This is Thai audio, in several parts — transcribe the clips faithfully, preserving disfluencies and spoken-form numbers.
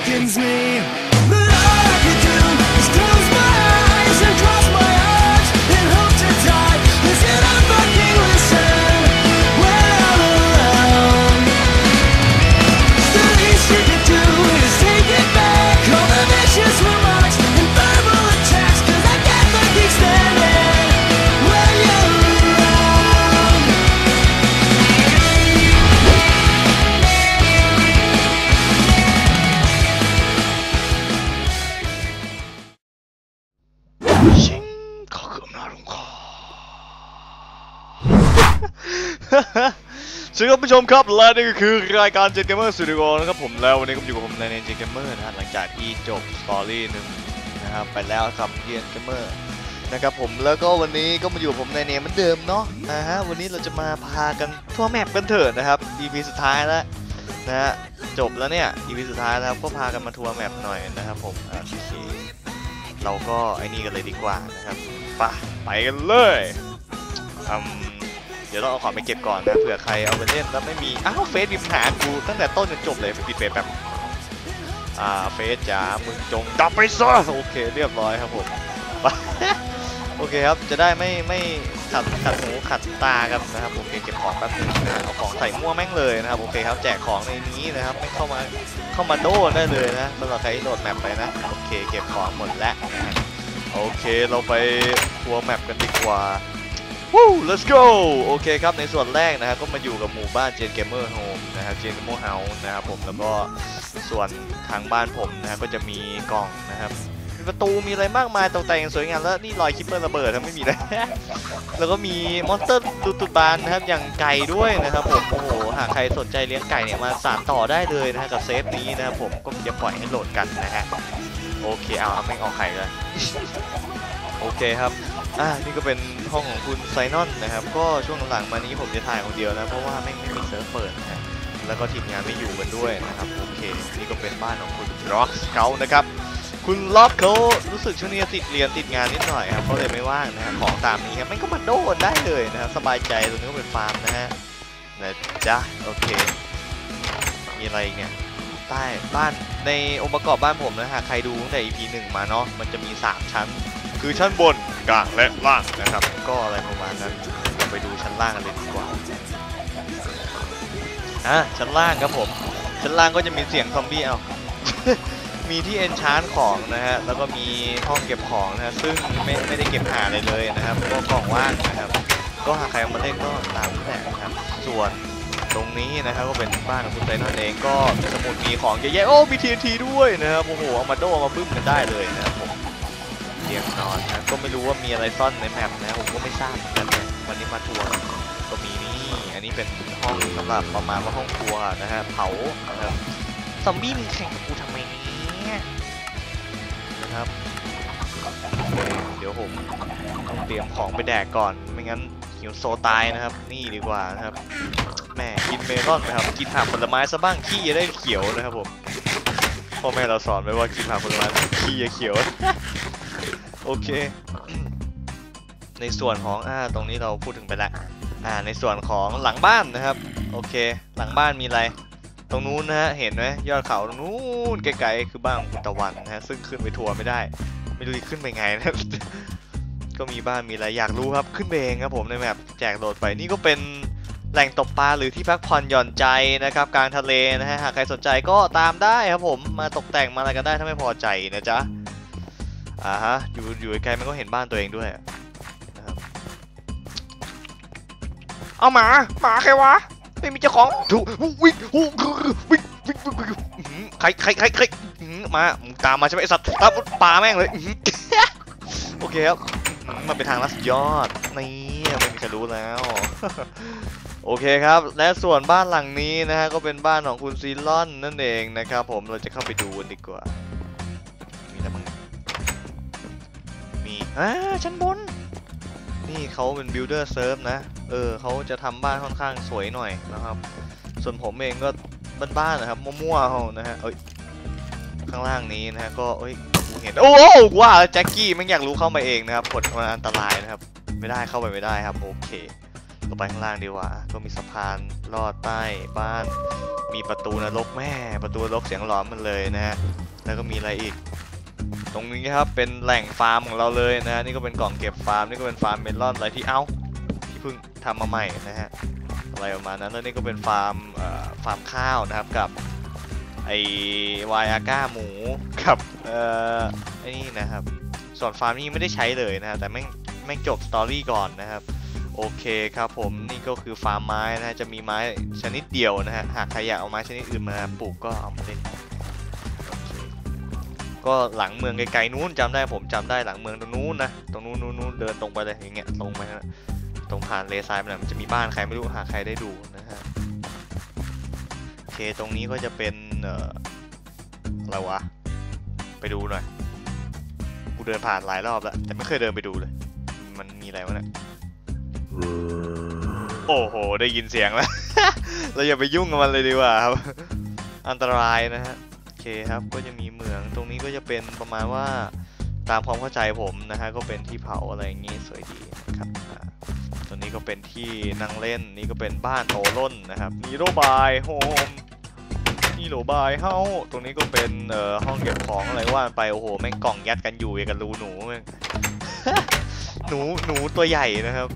awakens me. But all I can do is close my eyes and cross my arms and hope to die. Listen, I fucking listen when I'm alone. The least you can do is take it back. All the vicious remarks and verbal attacks, 'cause I can't keep standing when you're around. ชิงข้าคืออำนาจของข้า สวัสดีครับผู้ชมครับและนี่ก็คือรายการ Jet Gamer Studio นะครับผมแล้ววันนี้ก็อยู่กับผมใน Jet Gamer นะฮะหลังจากที่จบสตอรี่หนึ่งนะครับไปแล้วครับ Jet Gamer นะครับผมแล้วก็วันนี้ก็มาอยู่ผมในเนมเหมือนเดิมเนาะนะฮะวันนี้เราจะมาพากันทั่วแมปกันเถิดนะครับ อี พี สุดท้ายแล้วนะฮะจบแล้วเนี่ย อี พี สุดท้ายแล้วก็พากันมาทัวร์แมปหน่อยนะครับผมโอเคเราก็ไอ้นี่กันเลยดีกว่านะครับไปไปกันเลยอืมเดี๋ยวเราเอาของไปเก็บก่อนนะเผื่อใครเอาไปเล่นแล้วไม่มีอ้าวเฟซมีปัญหากูตั้งแต่ต้นจนจบเลยปิดเฟซแบบอ่าเฟซจ๋ามึงจงดับไปซะโอเคเรียบร้อยครับผมโอเคครับจะได้ไม่ไม่ขัดขัดหูขัดตากันนะครับโอเคเก็บของแป๊บนึงนะเอาของใส่มั่วแม่งเลยนะครับโอเคครับแจกของในนี้นะครับไม่เข้ามาเข้ามาโดนได้เลยนะสำหรับใครที่โหลดแมปไปนะโอเคเก็บของหมดแล้วโอเคเราไปทัวร์แมปกันดีกว่าวู้ let's go โอเคครับในส่วนแรกนะครับก็มาอยู่กับหมู่บ้าน Jet Gamer Home นะครับ Jet Gamer House นะครับผมแล้วก็ส่วนทางบ้านผมนะครับก็จะมีกล่องนะครับมีประตูมีอะไรมากมายตกแต่งสวยงามแล้วนี่รอยคิปเปอร์ระเบิดครับไม่มีนะ แล้วก็มีมอนสเตอร์ดูตุดบานนะครับอย่างไก่ด้วยนะครับผมโอ้โหหากใครสนใจเลี้ยงไก่เนี่ยมาสานต่อได้เลยนะฮะกับเซฟนี้นะครับผมก็จะปล่อยให้โหลดกันนะฮะโอเคเอาเอาไม่ออกไข่เลย โอเคครับอ่านี่ก็เป็นห้องของคุณไซนอนนะครับก็ช่วงหลังๆมานี้ผมจะถ่ายคนเดียวนะเพราะว่าไม่ไม่มีเซิร์ฟเปิดนะแล้วก็ทีมงานไม่อยู่กันด้วยนะครับโอเคนี่ก็เป็นบ้านของคุณล็อกเขานะครับคุณล็อกเขารู้สึกช่วงนี้ติดเรียนติดงานนิดหน่อยครับเขาเลยไม่ว่างนะฮะของตามนี้ครับมันก็มาโดนได้เลยนะครับสบายใจตรงนี้ก็เป็นฟาร์มนะฮะนะจ๊ะโอเคมีอะไรอีกเนี่ยใต้บ้านในองค์ประกอบบ้านผมนะฮะใครดูตั้งแต่ อี พี หนึ่งมาเนาะมันจะมีสามชั้นคือชั้นบนกลางและล่างนะครับก็อะไรประมาณนั้นเราไปดูชั้นล่างกันเลยดีกว่าอ่ะชั้นล่างครับผมชั้นล่างก็จะมีเสียงซอมบี้เอา มีที่เอนชานของนะฮะแล้วก็มีห้องเก็บของนะฮะซึ่งไม่ไม่ได้เก็บหาอะไรเลยนะครับก็กล่องว่างนะครับก็หากใครเอามาเล่นก็ตามแต่นะครับส่วนตรงนี้นะครับก็เป็นบ้านของคุณไซนอนเองก็มีสมุดมีของเยอะแยะโอ้มี ที เอ็น ที ด้วยนะครับโอ้โหเอามาโดมาบึ้มกันได้เลยนะครับผมเตียงนอนนะก็ไม่รู้ว่ามีอะไรซ่อนในแมปนะผมก็ไม่ทราบเหมือนกันนะวันนี้มาทัวร์ก็มีนี่อันนี้เป็นห้องสำหรับประมาณว่าห้องครัวนะฮะเผานะครับซอมบี้มึงแข่งกับกูทำไมเนี่ยนะครับเดี๋ยวผมต้องเตรียมของไปแดกก่อนไม่งั้นหิวโซตายนะครับนี่ดีกว่านะครับแม่กินเมลอนนะครับกินผักผลไม้ซะบ้างขี้จะได้เขียวนะครับผมพ่อแม่เราสอนไว้ว่ากินผักผลไม้ขี้จะเขียว โอเค ในส่วนของอ่าตรงนี้เราพูดถึงไปแล้วอ่าในส่วนของหลังบ้านนะครับโอเคหลังบ้านมีอะไรตรงนู้นนะฮะเห็นไหมยอดเขาตรงนู้นไกลๆคือบ้านของคุณตะวันนะฮะซึ่งขึ้นไปทัวร์ไม่ได้ไม่รู้ขึ้นไปไงนะ ก็มีบ้านมีอะไรอยากรู้ครับขึ้นไปเองครับผมในแมปแจกโหลดไปนี่ก็เป็นแหล่งตกปลาหรือที่พักผ่อนหย่อนใจนะครับกลางทะเลนะฮะหากใครสนใจก็ตามได้ครับผมมาตกแต่งมาอะไรกันได้ถ้าไม่พอใจนะจ๊ะอ่าฮะอยู่อยู่ไกลมันก็เห็นบ้านตัวเองด้วยนะครับเอาหมาหมาใครวะไม่มีเจ้าของถูกวิ่งวิ่งวิ่งวิ่งวิ่งใครใครใครใครมาตามมาใช่ไหมไอสัตว์ตามปลาแม่งเลยโอเคครับมันเป็นทางลัดยอดนี่ไม่มีใครรู้แล้ว โอเคครับและส่วนบ้านหลังนี้นะฮะก็เป็นบ้านของคุณซีลอนนั่นเองนะครับผมเราจะเข้าไปดูกันดีกว่ามีอะไรบ้างมีอ่าชั้นบนนี่เขาเป็นบิลเดอร์เซิร์ฟนะเออเขาจะทำบ้านค่อนข้างสวยหน่อยนะครับส่วนผมเองก็บ้านๆนะครับมั่วๆเขานะฮะเอ้ยข้างล่างนี้นะฮะก็เอ้ยเห็นโอ้โหว่าแจ็คกี้มันอยากรู้เข้ามาเองนะครับกดมันอันตรายนะครับไม่ได้เข้าไปไม่ได้ครับโอเคก็ไปข้างล่างดีกว่าก็มีสะพานลอดใต้บ้านมีประตูนรกแม่ประตูนรกเสียงหลอนมันเลยนะฮะแล้วก็มีอะไรอีกตรงนี้ครับเป็นแหล่งฟาร์มของเราเลยนะนี่ก็เป็นกล่องเก็บฟาร์มนี่ก็เป็นฟาร์มเมลอนอะไรที่เอ้าที่เพิ่งทำมาใหม่นะฮะอะไรประมาณนั้นแล้วนี่ก็เป็นฟาร์มเอ่อฟาร์มข้าวนะครับกับไอวายอาก้าหมูกับเอ่อไอ้นี่นะครับส่วนฟาร์มนี้ไม่ได้ใช้เลยนะฮะแต่แม่งแม่งจบสตอรี่ก่อนนะครับโอเคครับผมนี่ก็คือฟาร์มไม้นะฮะจะมีไม้ชนิดเดียวนะฮะหากใครอยากเอาไม้ชนิดอื่นมาปลูกก็เอามาเล่นก็หลังเมืองไกลๆนู้นจำได้ผมจำได้หลังเมืองตรงนู้นนะตรงนู้นนู้นเดินตรงไปเลยอย่างเงี้ยตรงไปนะตรงผ่านเลซายไปนะมันจะมีบ้านใครไม่รู้หากใครได้ดูนะฮะโอเคตรงนี้ก็จะเป็นเอ่ออะไรวะไปดูหน่อยกูเดินผ่านหลายรอบแล้วแต่ไม่เคยเดินไปดูเลยมันมีอะไรวะเนี่ยโอ้โหได้ยินเสียงแล้ว เราอย่าไปยุ่งกับมันเลยดีกว่าครับ อันตรายนะฮะโอเคครับก็จะมีเหมืองตรงนี้ก็จะเป็นประมาณว่าตามความเข้าใจผมนะฮะก็เป็นที่เผาอะไรอย่างงี้สวยดีนะครับตรงนี้ก็เป็นที่นั่งเล่นนี่ก็เป็นบ้านโตล่นนะครับนีโรบายโฮมนี่โรบายเฮ้าตรงนี้ก็เป็นเอ่อห้องเก็บของอะไรว่าไปโอ้โหแม่งกล่องยัดกันอยู่อย่างกับรูหนูแม่ง หนูหนูตัวใหญ่นะครับ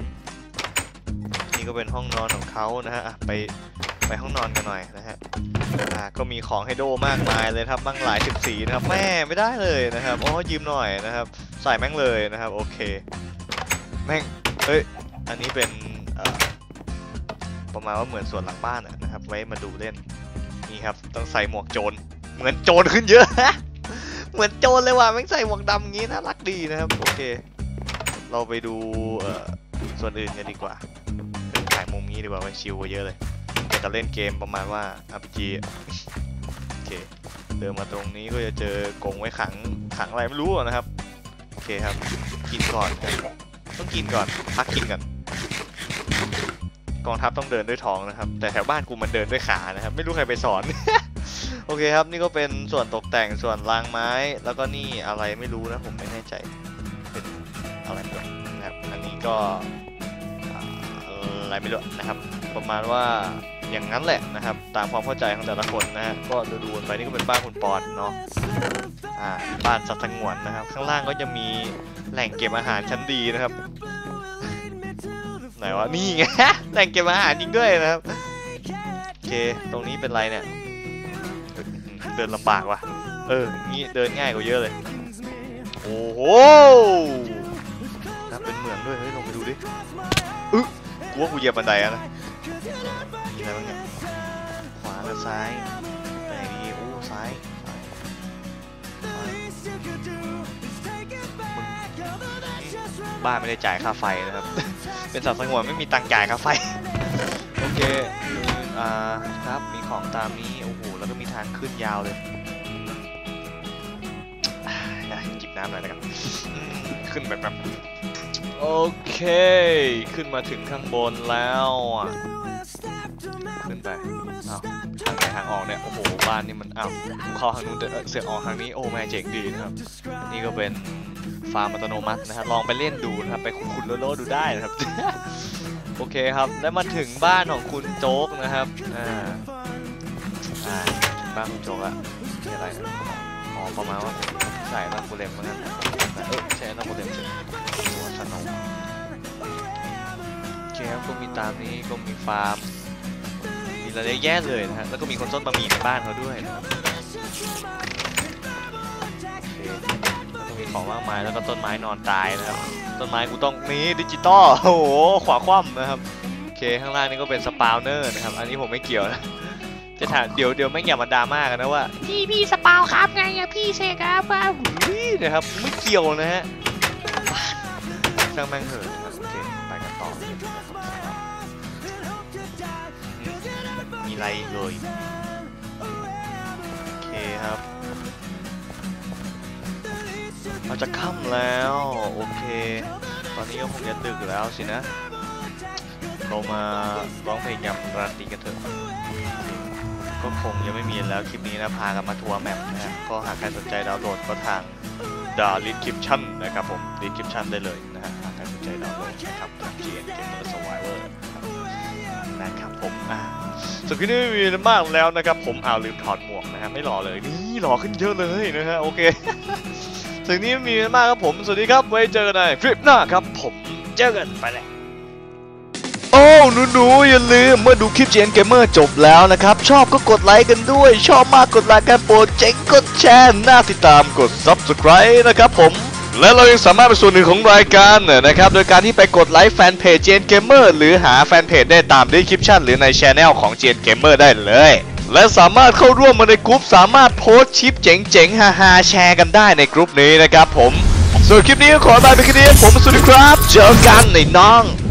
นี่ก็เป็นห้องนอนของเขานะฮะไปไปห้องนอนกันหน่อยนะฮะอ่าก็มีของให้โดมากมายเลยครับบ้างหลายสิบสีนะครับแม่ไม่ได้เลยนะครับอ๋อยืมหน่อยนะครับใส่แม่งเลยนะครับโอเคแม่งเอ้ยอันนี้เป็นประมาณว่าเหมือนสวนหลังบ้านนะครับไว้มาดูเล่นนี่ครับต้องใส่หมวกโจรเหมือนโจรขึ้นเยอะ เหมือนโจรเลยว่ะแม่งใส่หมวกดำงี้น่ารักดีนะครับโอเคเราไปดูส่วนอื่นกันดีกว่าถ่ายมุมนี้ดีกว่าไว้ชิลกว่าเยอะเลยแต่จะเล่นเกมประมาณว่า อาร์ พี จี โอเคเดินมาตรงนี้ก็จะเจอกรงไว้ขังขังอะไรไม่รู้นะครับโอเคครับกินก่อนต้องกินก่อนพักกินก่อนกองทัพต้องเดินด้วยท้องนะครับแต่แถวบ้านกูมันเดินด้วยขานะครับไม่รู้ใครไปสอน โอเคครับนี่ก็เป็นส่วนตกแต่งส่วนรางไม้แล้วก็นี่อะไรไม่รู้นะผมไม่แน่ใจเป็นอะไรนะครับอันนี้ก็อะไรไม่รู้นะครับประมาณว่าอย่างนั้นแหละนะครับตามความเข้าใจของแต่ละคนนะฮะก็ดูๆไปนี่ก็เป็นบ้านคุณปอนเนาะอ่าบ้านสัตว์สงวนนะครับข้างล่างก็จะมีแหล่งเก็บอาหารชั้นดีนะครับไหนวะนี่ไง แหล่งเก็บอาหารจริงด้วยนะครับโอเคตรงนี้เป็นไรเนี่ยเดินลำบากว่ะเอองี้เดินง่ายกว่าเยอะเลยโอ้โหน่าเป็นเหมืองด้วยเฮ้ยลงไปดูดิอึ๊กูว่ากูเหยียบบันไดอะนะมีอะไรบ้างเนี่ยขวากับซ้ายไหนดีโอ้ซ้ายบ้านไม่ได้จ่ายค่าไฟนะครับ เป็นสัตว์สงวนไม่มีตังค์จ่ายค่าไฟ โอเคอ่าครับมีของตามนี้โอ้โหแล้วก็มีทางขึ้นยาวเลยจิบน้ำหน่อยนะครับขึ้นแบบแบบโอเคขึ้นมาถึงข้างบนแล้วอ่ะขึ้นไปอ้าวทางไหนทางออกเนี่ยโอ้โหบ้านนี่มันอ้าวเข้าทางนู้นเสือกออกทางนี้โอ้แม่เจ๋งดีนะครับนี่ก็เป็นฟาร์มอัตโนมัตินะฮะลองไปเล่นดูนะครับไปขุดๆโลๆดูได้นะครับ โอเคครับแล้วมาถึงบ้านของคุณโจ๊กนะครับอ่าอ่าบ้านคุณโจ๊กอะนี่อะไรอ๋อประมาณว่าใส่บ้านกูเล็มเหมือนกันเออใช่บ้านกูเล็มใช่ตัวสนุกโอเคครับก็มีตามนี้ก็มีฟาร์มมีอะไรแย่เลยนะฮะแล้วก็มีคนต้นบะหมี่ในบ้านเขาด้วยนะครับมีของมากมายแล้วก็ต้นไม้นอนตายนะครับต้นไม้กูต้องนี้ดิจิตอลโอ้โหขวาคว่ำนะครับโอเคข้างล่างนี่ก็เป็นสปาวเนอร์นะครับอันนี้ผมไม่เกี่ยวนะจะถามเดี๋ยวเดี๋ยวไม่อย่ามาดราม่ากันนะว่าพี่พี่สปาวครับไงอะพี่เชครับว่าหุ้ยนะครับไม่เกี่ยวนะฮะช่างแม่งเถอะโอเคไปกันต่อมีอะไรเลยโอเคครับเราจะค่ำแล้วโอเคตอนนี้ก็คงจะดึกแล้วสินะเรามาร้องเพลงยำราตรีกันเถอะก็คงยังไม่มีแล้วคลิปนี้นะพากันมาทัวร์แมปนะฮะก็หากใครสนใจดาวน์โหลดก็ทางดาลิสคริปชั่นนะครับผมลิสคริปชั่นได้เลยนะฮะหากใครสนใจดาวน์โหลดนะครับ จี เอ็น Gamer Survivor ผมอ่าส่วนคลิปนี้ไม่มีอะไรมากแล้วนะครับผมอ้าวลืมถอดหมวกนะฮะไม่หล่อเลยนี่หล่อขึ้นเยอะเลยนะฮะโอเค สิ่งนี้ไม่มีอะไรมากครับผมสวัสดีครับไว้เจอกันในคลิปหน้าครับผมเจอกันไปแล้วโอ้หนูๆอย่าลืมเมื่อดูคลิป จี เอ็น Gamer จบแล้วนะครับชอบก็กดไลค์กันด้วยชอบมากกดไลค์กันโปรดเจ๋งกดแชร์น่าติดตามกด ซับสไครบ์ นะครับผมและเรายังสามารถเป็นส่วนหนึ่งของรายการนะครับโดยการที่ไปกดไลค์แฟนเพจ จี เอ็น Gamer หรือหาแฟนเพจได้ตามดีสคริปชั่นหรือในช anel ของ จี เอ็น Gamer ได้เลยและสามารถเข้าร่วมมาในกลุ่มสามารถโพสต์คลิปเจ๋งๆฮาๆแชร์กันได้ในกลุ่มนี้นะครับผมส่วนคลิปนี้ก็ขอลาไปแค่นี้ผมสวัสดีครับเจอกันในน้อง